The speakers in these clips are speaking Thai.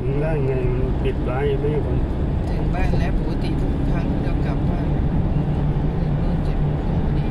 ถึงได้ไงปิดไว้ไม่ให้คนถึงบ้านแล้วปกติทุกครั้งที่เรากลับบ้านนู่น7 โมงพอดี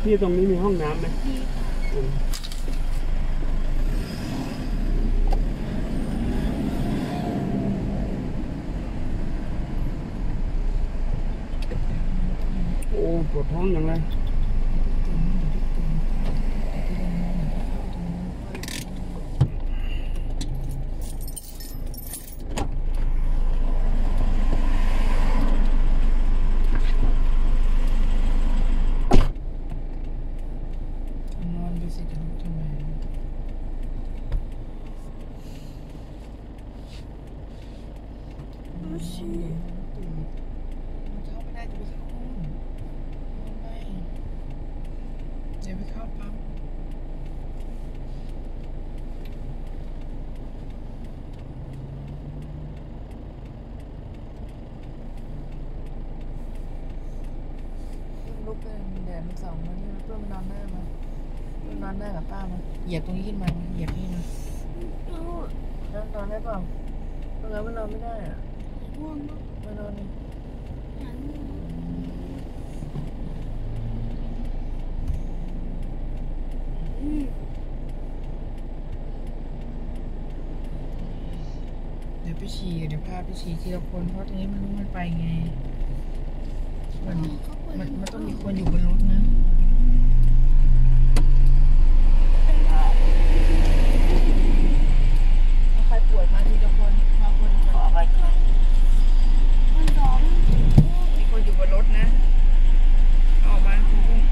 ที่ตรงนี้มีห้องน้ำไหมมีโอ้ปวดท้องอย่างไรเดี๋ยวไปเข้าปั๊มลุกเป็นแดดมันส่องมานี่เพื่อนมันนอนได้ไหมนอนได้กับป้ามั้ยเหยียบตรงนี้ขึ้นมาเหยียบนี่นะนอนได้เปล่าตรงนั้นมันนอนไม่ได้อ่ะมานอนนี่เดี๋ยวไปฉี่เดี๋ยวพาไปฉี่ทีละคนเพราะตรงนี้มันรู้มันไปไงมันต้องมีคนอยู่บนรถนะเอาใครป่วยมาทีละคนมาคนขอไปก่อนมีคนอยู่บนรถนะออกมา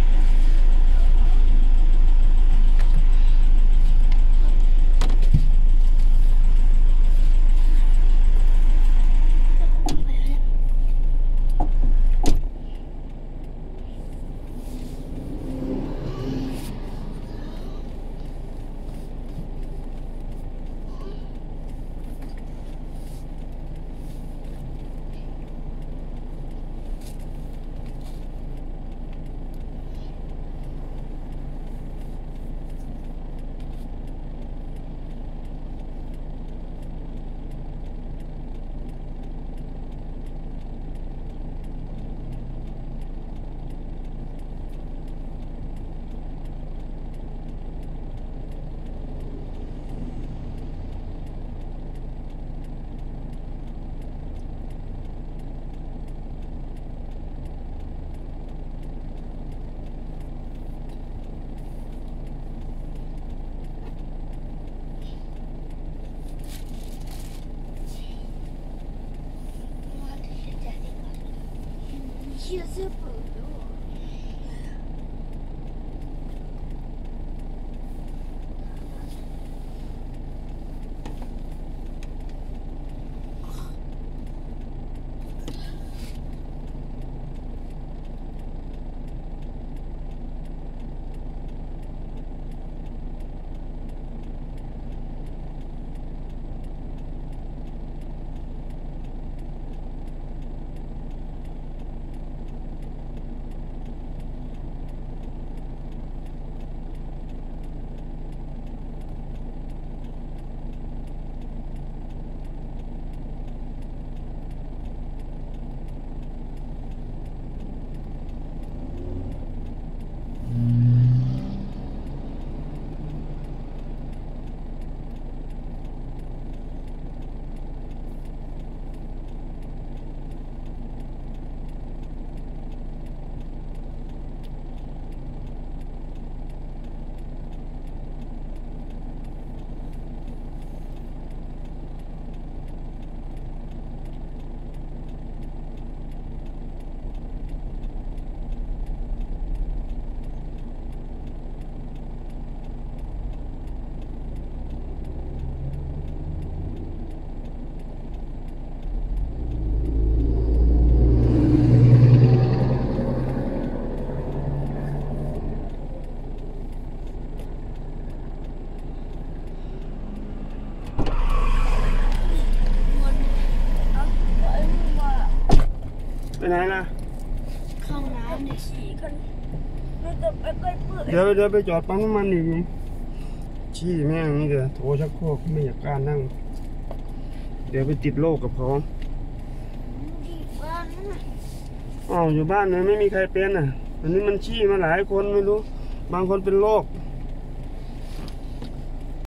ไปไหนล่ะเข้าน้ำในฉี่กันเราจะไปใกล้เปื่อยเดี๋ยวไปจอดปั๊มน้ำมันอีกชี้แม่งนี่เดี๋ยวโถชักโครกไม่อยากกล้านั่งเดี๋ยวไปติดโรคกับเขาที่บ้านนั่นน่ะอ้าวอยู่บ้านเลยไม่มีใครเป็นอ่ะไอันนี้มันชี้มาหลายคนไม่รู้ บางคนเป็นโรค